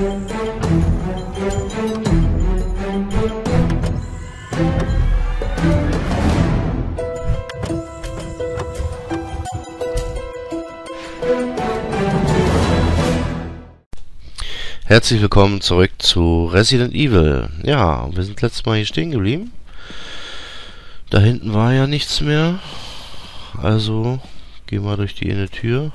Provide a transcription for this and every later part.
Herzlich willkommen zurück zu Resident Evil. Ja, wir sind letztes Mal hier stehen geblieben. Da hinten war ja nichts mehr. Also gehen wir durch die eine Tür.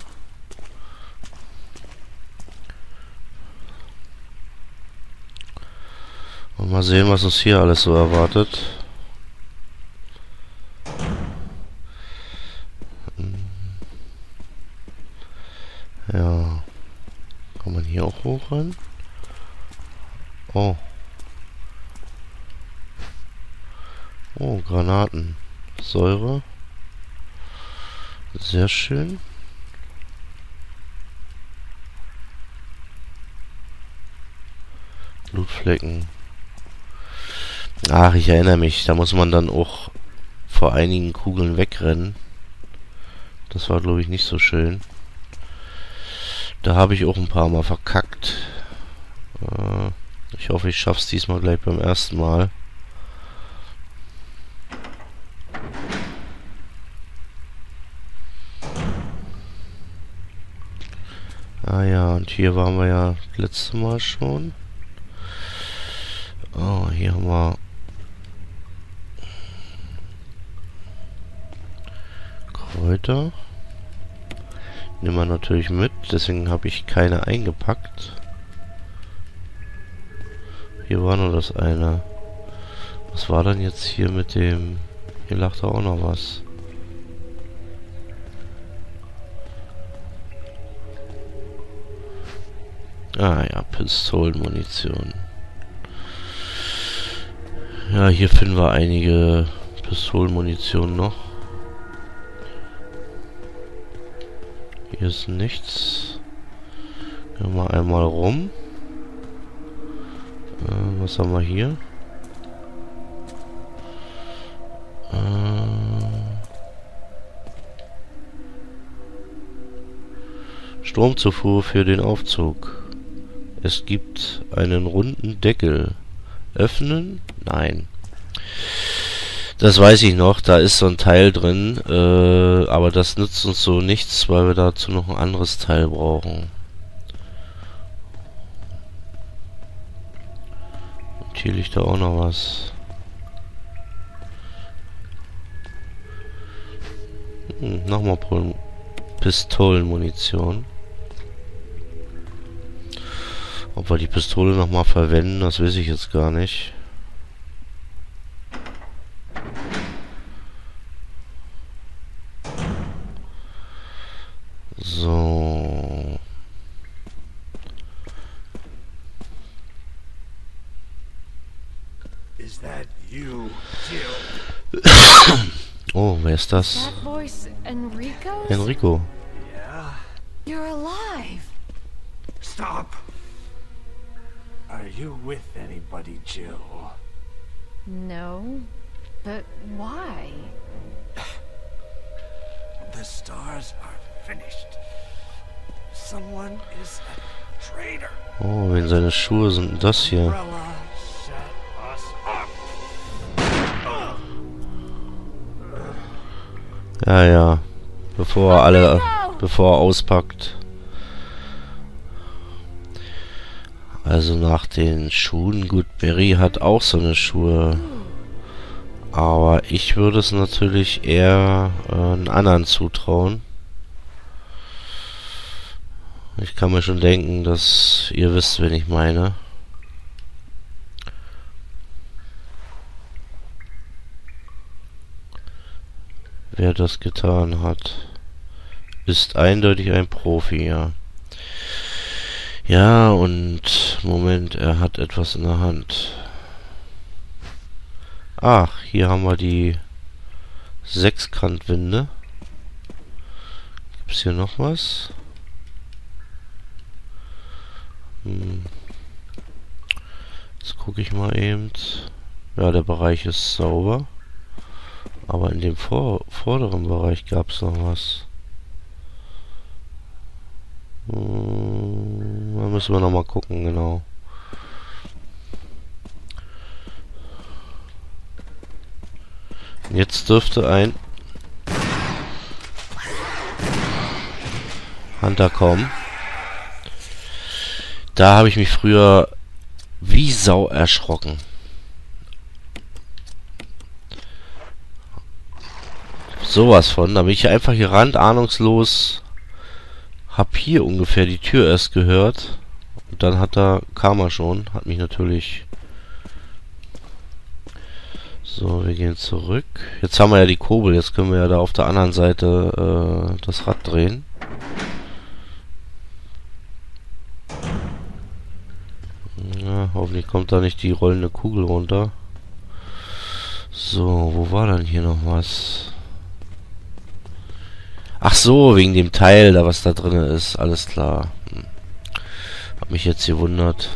Und mal sehen, was uns hier alles so erwartet. Ja. Kann man hier auch hoch ran? Oh. Oh, Granaten. Säure. Sehr schön. Blutflecken. Ach, ich erinnere mich. Da muss man dann auch vor einigen Kugeln wegrennen. Das war, glaube ich, nicht so schön. Da habe ich auch ein paar Mal verkackt. Ich hoffe, ich schaffe es diesmal gleich beim ersten Mal. Ah ja, und hier waren wir ja letztes Mal schon. Oh, hier haben wir Kräuter. Nehmen wir natürlich mit, deswegen habe ich keine eingepackt. Hier war nur das eine. Was war denn jetzt hier mit dem... Hier lag da auch noch was. Ah ja, Pistolenmunition. Ja, hier finden wir einige Pistolenmunition noch. Hier ist nichts. Gehen wir mal einmal rum. Was haben wir hier? Stromzufuhr für den Aufzug. Es gibt einen runden Deckel. Öffnen? Nein. Das weiß ich noch, da ist so ein Teil drin, aber das nützt uns so nichts, weil wir dazu noch ein anderes Teil brauchen. Und hier liegt da auch noch was. Nochmal Pistolenmunition. Ob wir die Pistole nochmal verwenden, das weiß ich jetzt gar nicht. So. Is that you, Jill? Oh, wer ist das? That voice Enrico's? Enrico. Yeah. You're alive. Stop. Are you with anybody, Jill? No, but why? The stars are finished. Someone is a traitor. Oh, wenn seine Schuhe sind das hier. Umbrella set us up. Ja, ja. Bevor er auspackt. Also nach den Schuhen, gut, Barry hat auch so eine Schuhe. Aber ich würde es natürlich eher einen anderen zutrauen. Ich kann mir schon denken, dass ihr wisst, wen ich meine. Wer das getan hat, ist eindeutig ein Profi, ja. Ja, und Moment, er hat etwas in der Hand. Ach, hier haben wir die Sechskantwinde. Gibt's hier noch was? Jetzt gucke ich mal eben. Ja, der Bereich ist sauber. Aber in dem vorderen Bereich gab es noch was. Mal müssen wir nochmal gucken, genau. Jetzt dürfte ein Hunter kommen. Da habe ich mich früher wie Sau erschrocken. Sowas von. Da bin ich einfach gerannt, ahnungslos. Hab hier ungefähr die Tür erst gehört. Und dann kam er schon. Hat mich natürlich... So, wir gehen zurück. Jetzt haben wir ja die Kurbel. Jetzt können wir ja da auf der anderen Seite das Rad drehen. Ja, hoffentlich kommt da nicht die rollende Kugel runter. So, wo war denn hier noch was? Ach so, wegen dem Teil, da was da drin ist. Alles klar. Hab mich jetzt gewundert.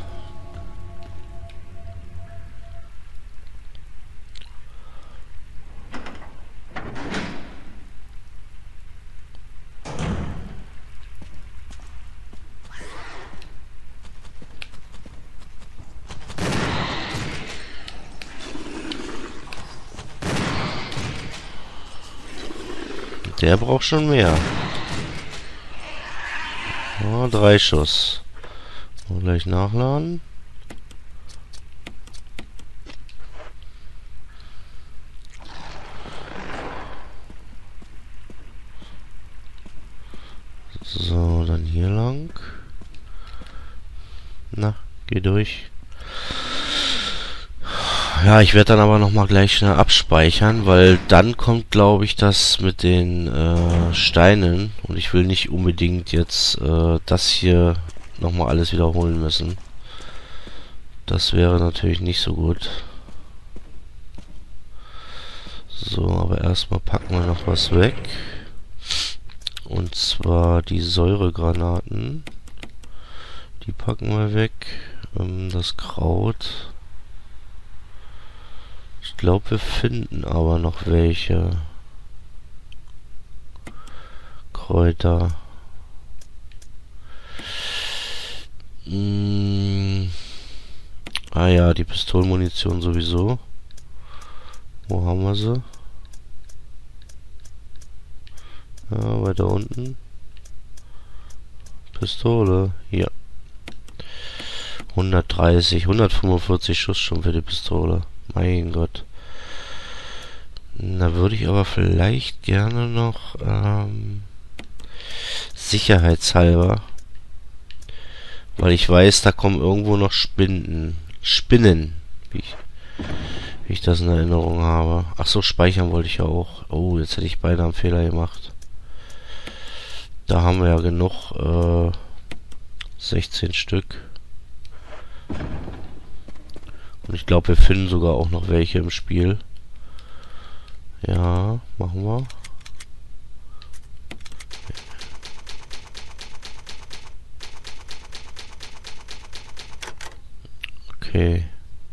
Der braucht schon mehr. Oh, 3 Schuss. Und gleich nachladen. So, dann hier lang. Na, geh durch. Ja, ich werde dann aber nochmal gleich schnell abspeichern, weil dann kommt, glaube ich, das mit den Steinen. Und ich will nicht unbedingt jetzt das hier nochmal alles wiederholen müssen. Das wäre natürlich nicht so gut. So, aber erstmal packen wir noch was weg. Und zwar die Säuregranaten. Die packen wir weg. Das Kraut. Ich glaube, wir finden aber noch welche Kräuter. Ah ja, die Pistolenmunition sowieso. Wo haben wir sie? Ja, weiter unten. Pistole, hier. 130, 145 Schuss schon für die Pistole. Mein Gott. Da würde ich aber vielleicht gerne noch sicherheitshalber, weil ich weiß, da kommen irgendwo noch Spinnen, wie ich das in Erinnerung habe. Ach so, speichern wollte ich ja auch. Oh, jetzt hätte ich beinahe einen Fehler gemacht. Da haben wir ja genug, 16 Stück. Und ich glaube, wir finden sogar auch noch welche im Spiel. Ja, machen wir. Okay.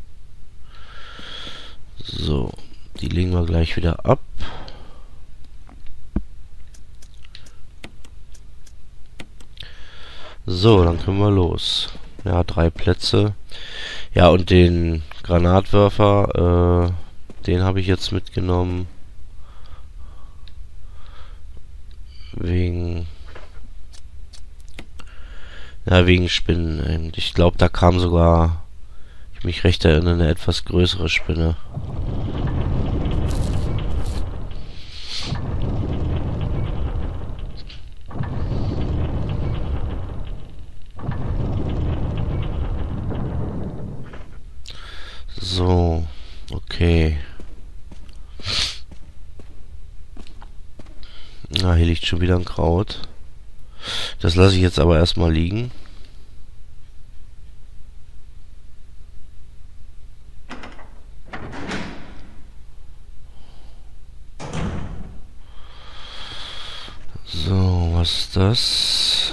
So, die legen wir gleich wieder ab. So, dann können wir los. Ja, 3 Plätze. Ja, und den Granatwerfer, den habe ich jetzt mitgenommen. Wegen Spinnen. Ich glaube, da kam sogar, ich mich recht erinnere, eine etwas größere Spinne. So, okay. Na, hier liegt schon wieder ein Kraut. Das lasse ich jetzt aber erstmal liegen. So, was ist das?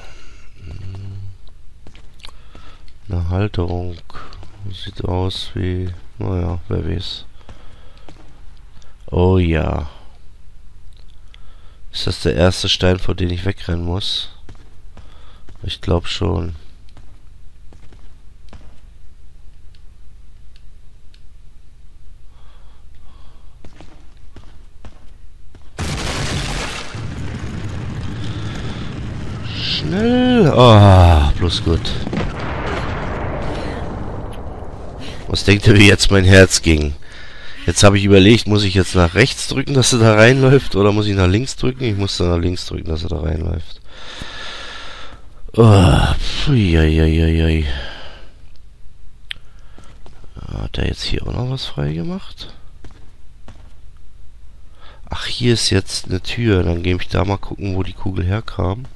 Eine Halterung. Sieht aus wie... Naja, wer weiß. Oh ja. Ist das der erste Stein, vor dem ich wegrennen muss? Ich glaube schon. Schnell. Ah, bloß gut. Was denkt ihr, wie jetzt mein Herz ging? Jetzt habe ich überlegt, muss ich jetzt nach rechts drücken, dass er da reinläuft, oder muss ich nach links drücken? Ich muss dann nach links drücken, dass er da reinläuft. Oh, pfui. Hat er jetzt hier auch noch was frei gemacht? Ach, hier ist jetzt eine Tür. Dann gehe ich da mal gucken, wo die Kugel herkam.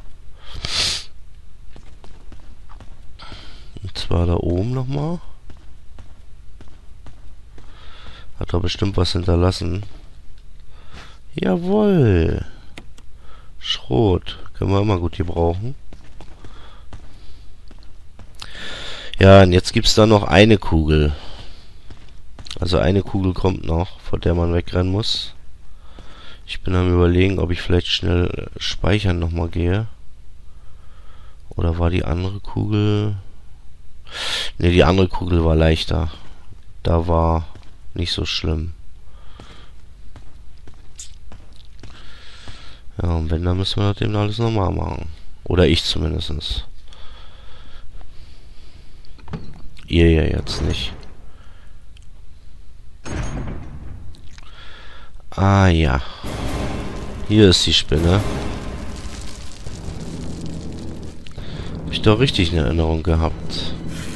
Und zwar da oben nochmal. Hat er bestimmt was hinterlassen. Jawohl. Schrot. Können wir immer gut gebrauchen. Ja, und jetzt gibt es da noch eine Kugel. Also eine Kugel kommt noch, vor der man wegrennen muss. Ich bin am Überlegen, ob ich vielleicht schnell speichern nochmal gehe. Oder war die andere Kugel... Ne, die andere Kugel war leichter. Da war nicht so schlimm. Ja, und wenn, dann müssen wir das eben alles nochmal machen. Oder ich zumindest. Ihr ja jetzt nicht. Ah ja. Hier ist die Spinne. Hab ich doch richtig in Erinnerung gehabt.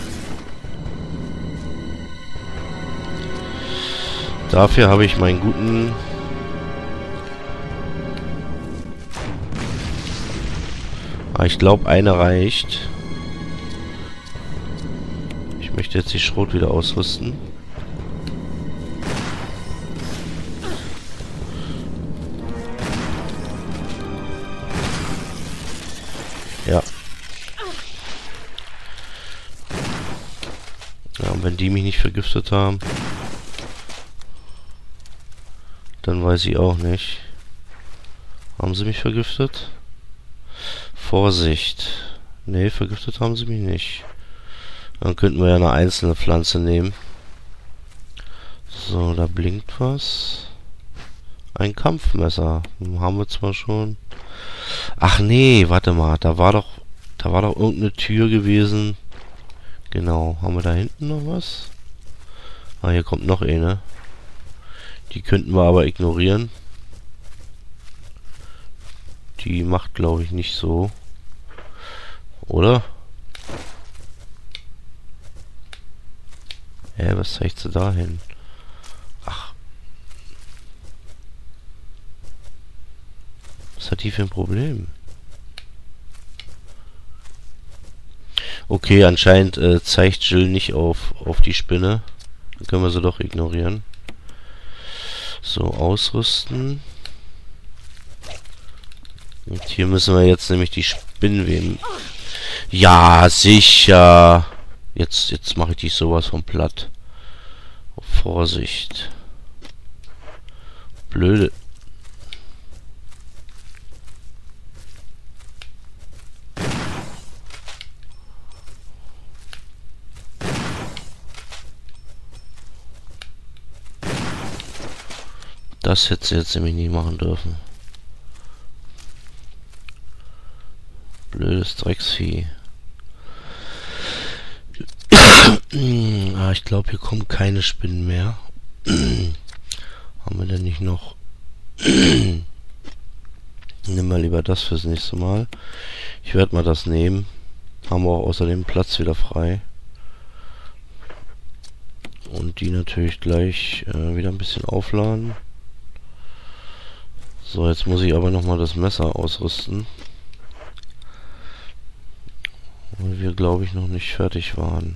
Dafür habe ich meinen guten... ich glaube, eine reicht. Ich möchte jetzt die Schrot wieder ausrüsten. Ja. Ja, und wenn die mich nicht vergiftet haben, dann weiß ich auch nicht. Haben sie mich vergiftet? Vorsicht. Nee, vergiftet haben sie mich nicht. Dann könnten wir ja eine einzelne Pflanze nehmen. So, da blinkt was. Ein Kampfmesser. Haben wir zwar schon. Ach nee, warte mal. Da war doch irgendeine Tür gewesen. Genau. Haben wir da hinten noch was? Ah, hier kommt noch eine. Die könnten wir aber ignorieren. Die macht, glaube ich, nicht so. Oder? Was zeigt sie da hin? Ach. Was hat die für ein Problem? Okay, anscheinend zeigt Jill nicht auf die Spinne. Dann können wir sie doch ignorieren. So, ausrüsten. Und hier müssen wir jetzt nämlich die Spinnweben... Ja, sicher! Jetzt mache ich dich sowas von platt. Vorsicht. Blöde. Das hätte sie jetzt nämlich nie machen dürfen. Blödes Drecksvieh. Ich glaube, hier kommen keine Spinnen mehr. Haben wir denn nicht noch... Nimm mal lieber das fürs nächste Mal. Ich werde mal das nehmen. Haben wir auch außerdem Platz wieder frei. Und die natürlich gleich wieder ein bisschen aufladen. So, jetzt muss ich aber nochmal das Messer ausrüsten. Weil wir, glaube ich, noch nicht fertig waren.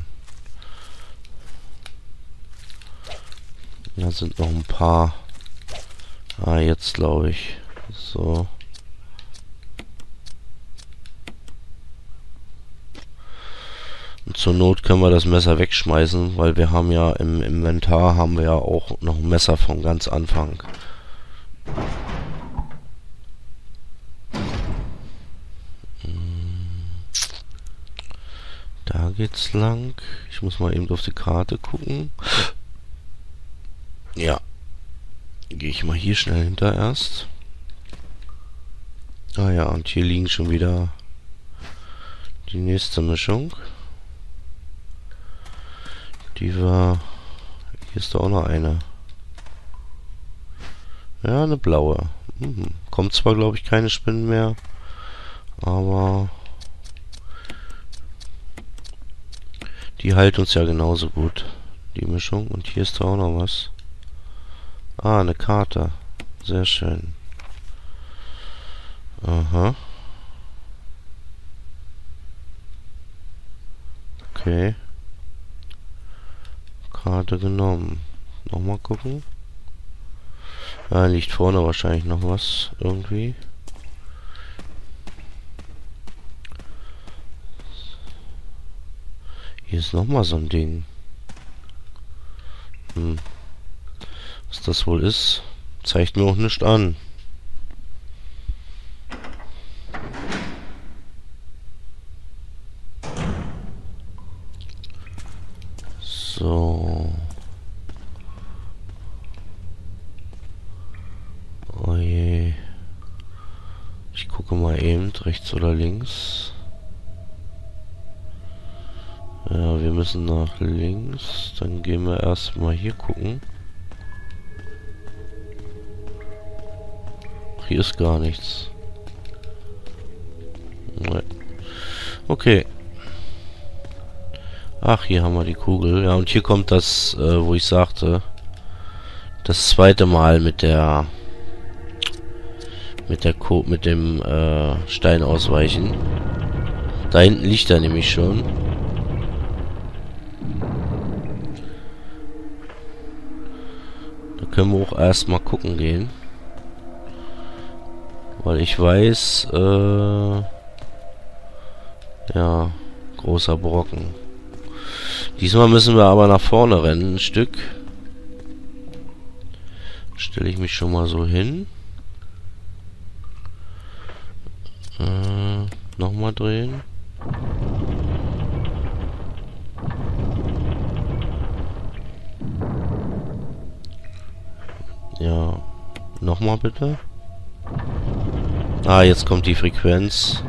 Da sind noch ein paar. Ah, jetzt glaube ich. So. Und zur Not können wir das Messer wegschmeißen, weil wir haben ja im Inventar haben wir ja auch noch ein Messer vom ganz Anfang. Da geht's lang. Ich muss mal eben auf die Karte gucken. Ja. Gehe ich mal hier schnell hinter erst. Ah ja, und hier liegen schon wieder die nächste Mischung. Die war... Hier ist da auch noch eine. Ja, eine blaue. Kommt zwar, glaube ich, keine Spinnen mehr, aber die heilt uns ja genauso gut, die Mischung. Und hier ist da auch noch was. Ah, eine Karte. Sehr schön. Aha. Okay. Karte genommen. Nochmal gucken. Da liegt vorne wahrscheinlich noch was. Irgendwie. Hier ist nochmal so ein Ding. Was das wohl ist, zeigt mir auch nicht an. So. Oh je. Ich gucke mal eben, rechts oder links. Ja, wir müssen nach links. Dann gehen wir erstmal hier gucken. Hier ist gar nichts. Nee. Okay. Ach, hier haben wir die Kugel. Ja, und hier kommt das, wo ich sagte, das zweite Mal mit dem Stein ausweichen. Da hinten liegt er nämlich schon. Da können wir auch erstmal gucken gehen. Weil ich weiß, ja, großer Brocken. Diesmal müssen wir aber nach vorne rennen, ein Stück. Stelle ich mich schon mal so hin. Nochmal drehen. Ja, nochmal bitte. Ah, jetzt kommt die Frequenz.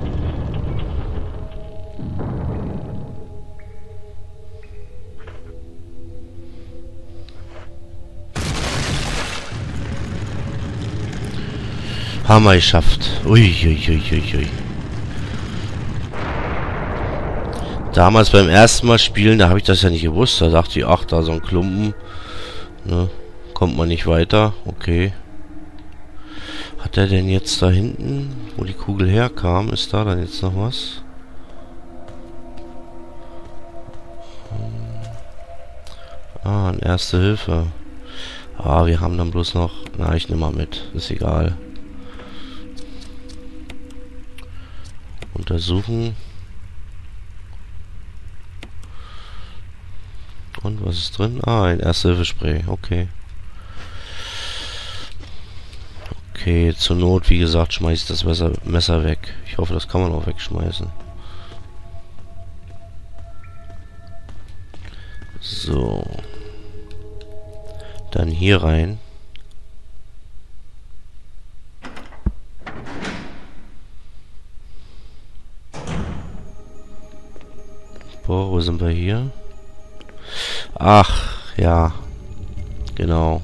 Haben wir geschafft. Uiuiuiui. Damals beim ersten Mal spielen, da habe ich das ja nicht gewusst. Da dachte ich, ach, da so ein Klumpen. Ne, kommt man nicht weiter. Okay. Hat er denn jetzt da hinten, wo die Kugel herkam, ist da dann jetzt noch was? Ah, ein Erste Hilfe. Ah, wir haben dann bloß noch... Na, ich nehme mal mit. Ist egal. Untersuchen. Und was ist drin? Ah, ein Erste-Hilfe-Spray. Okay. Okay, zur Not, wie gesagt, schmeiße ich das Messer weg. Ich hoffe, das kann man auch wegschmeißen. So. Dann hier rein. Boah, wo sind wir hier? Ach, ja. Genau.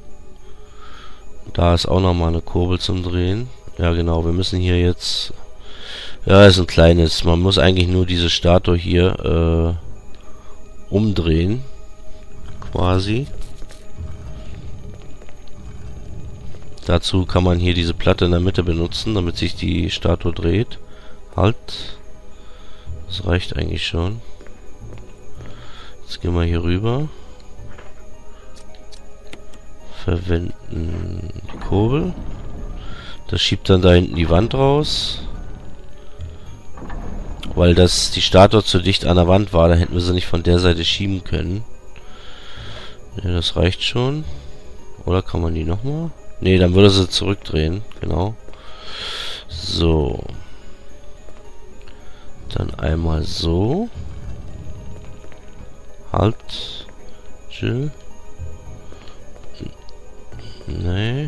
Da ist auch nochmal eine Kurbel zum Drehen. Ja, genau. Wir müssen hier jetzt... Ja, ist ein kleines. Man muss eigentlich nur diese Statue hier umdrehen. Quasi. Dazu kann man hier diese Platte in der Mitte benutzen, damit sich die Statue dreht. Halt. Das reicht eigentlich schon. Jetzt gehen wir hier rüber. Verwenden die Kurbel. Das schiebt dann da hinten die Wand raus. Weil die Statue zu dicht an der Wand war, da hätten wir sie nicht von der Seite schieben können. Ja, das reicht schon. Oder kann man die nochmal? Ne, dann würde sie zurückdrehen. Genau. So. Dann einmal so. Halt. Chill. Nee.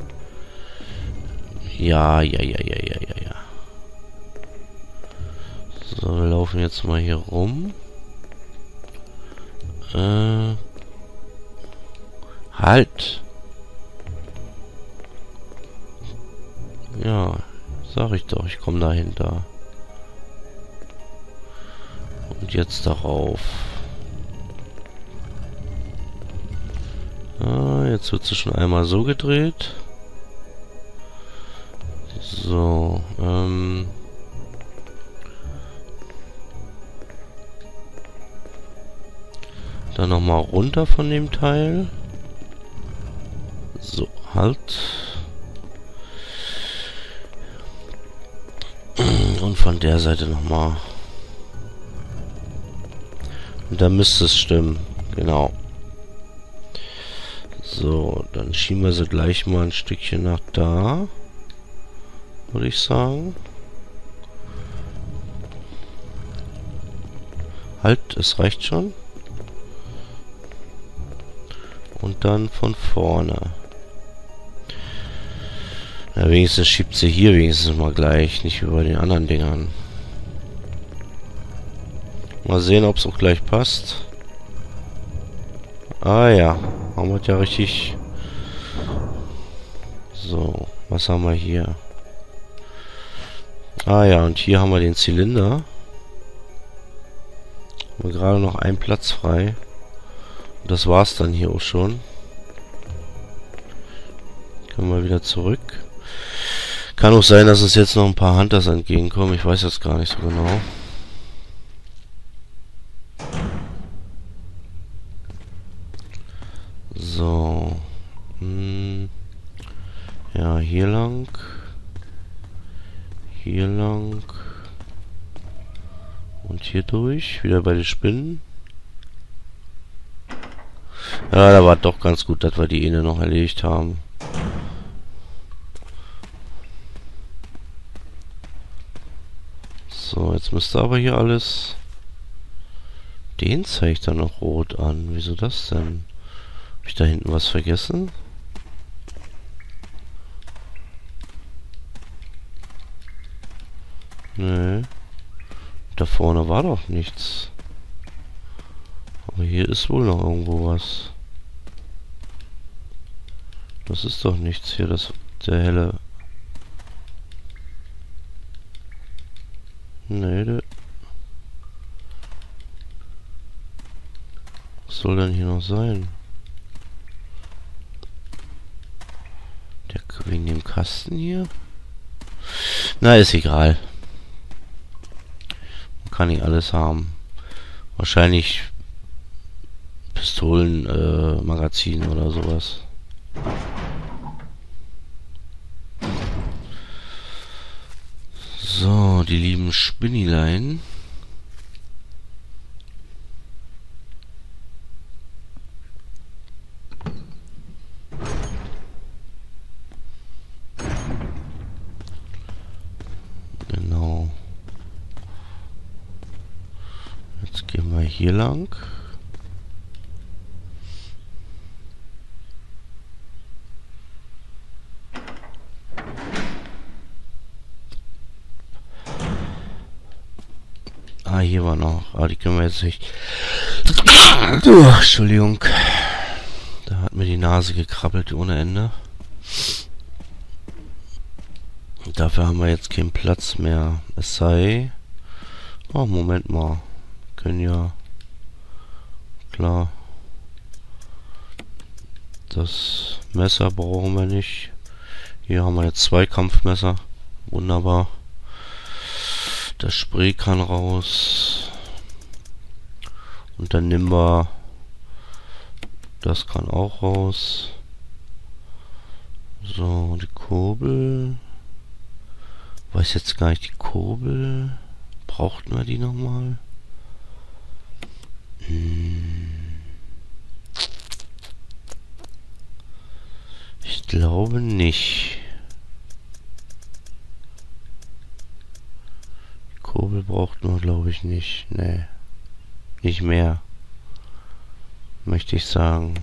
Ja. laufen jetzt mal hier rum. Halt! Ja, sag ich doch, ich komme dahinter. Und jetzt darauf. Ah, jetzt wird sie schon einmal so gedreht. So, dann nochmal runter von dem Teil. So, halt. Und von der Seite nochmal. Und da müsste es stimmen. Genau. So, dann schieben wir sie gleich mal ein Stückchen nach da. Würde ich sagen. Halt, es reicht schon. Und dann von vorne. Ja, wenigstens schiebt sie hier wenigstens mal gleich, nicht wie bei den anderen Dingern. Mal sehen, ob es auch gleich passt. Ah ja, haben wir ja richtig. So, was haben wir hier? Ah ja, und hier haben wir den Zylinder. Haben wir gerade noch einen Platz frei. Und das war's dann hier auch schon. Können wir wieder zurück. Kann auch sein, dass uns jetzt noch ein paar Hunters entgegenkommen. Ich weiß jetzt gar nicht so genau. So. Ja, hier lang. Hier lang. Und hier durch. Wieder bei den Spinnen. Ja, da war doch ganz gut, dass wir die eine noch erledigt haben. So, jetzt müsste aber hier alles... Den zeigt er noch rot an. Wieso das denn? Hab ich da hinten was vergessen? Nee. Da vorne war doch nichts. Aber hier ist wohl noch irgendwo was. Das ist doch nichts hier, das der helle. Nee, der. Was soll denn hier noch sein? Der wegen dem Kasten hier? Na, ist egal. Man kann nicht alles haben. Wahrscheinlich Pistolen, Magazin oder sowas. So, die lieben Spinnilein. Genau. Jetzt gehen wir hier lang. Ah, hier war noch. Ah, die können wir jetzt nicht. Entschuldigung. Da hat mir die Nase gekrabbelt ohne Ende. Dafür haben wir jetzt keinen Platz mehr. Es sei... Oh, Moment mal. Können ja... Klar. Das Messer brauchen wir nicht. Hier haben wir jetzt 2 Kampfmesser. Wunderbar. Das Spray kann raus. Und dann nehmen wir... Das kann auch raus. So, die Kurbel... Weiß jetzt gar nicht, die Kurbel... Brauchten wir die nochmal? Ich glaube nicht. Die Kurbel brauchten wir, glaube ich, nicht. Nee. Nicht mehr. Möchte ich sagen.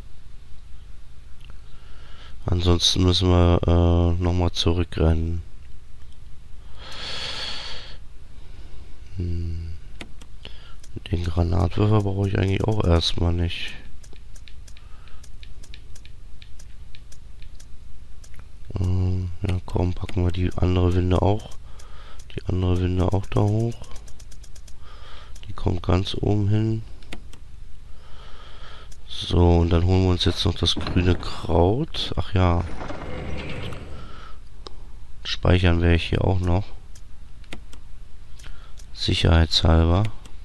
Ansonsten müssen wir nochmal zurückrennen. Den Granatwerfer brauche ich eigentlich auch erstmal nicht. Ja komm, packen wir die andere Winde auch. Die andere Winde auch da hoch. Die kommt ganz oben hin. So, und dann holen wir uns jetzt noch das grüne Kraut. Ach ja. Speichern werde ich hier auch noch. Sicherheitshalber.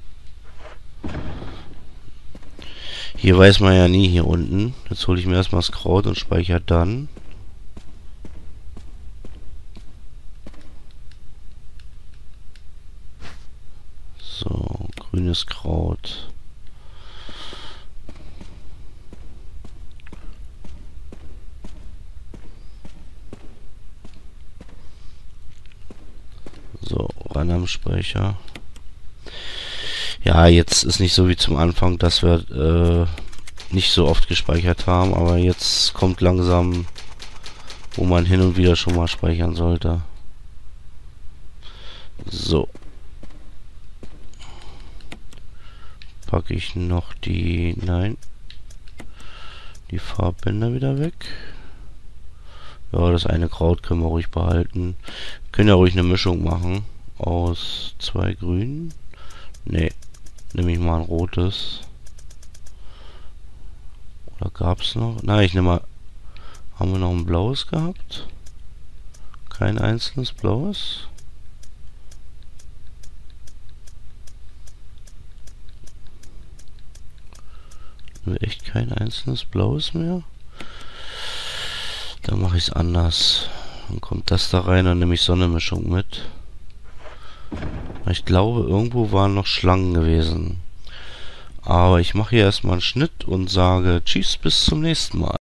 Hier weiß man ja nie, hier unten. Jetzt hole ich mir erstmal das Kraut und speichere dann. So, grünes Kraut. So, ran am Speicher. Ja, jetzt ist nicht so wie zum Anfang, dass wir nicht so oft gespeichert haben, aber jetzt kommt langsam, wo man hin und wieder schon mal speichern sollte. So. Packe ich noch die... Nein. Die Farbbänder wieder weg. Ja, das eine Kraut können wir ruhig behalten. Wir können ja ruhig eine Mischung machen. Aus 2 Grünen. Ne. Nehme ich mal ein rotes. Oder gab's noch? Nein, ich nehme mal... Haben wir noch ein blaues gehabt? Kein einzelnes blaues? Echt kein einzelnes blaues mehr? Dann mache ich es anders. Dann kommt das da rein und nehme ich Sonnenmischung mit. Ich glaube, irgendwo waren noch Schlangen gewesen. Aber ich mache hier erstmal einen Schnitt und sage Tschüss, bis zum nächsten Mal.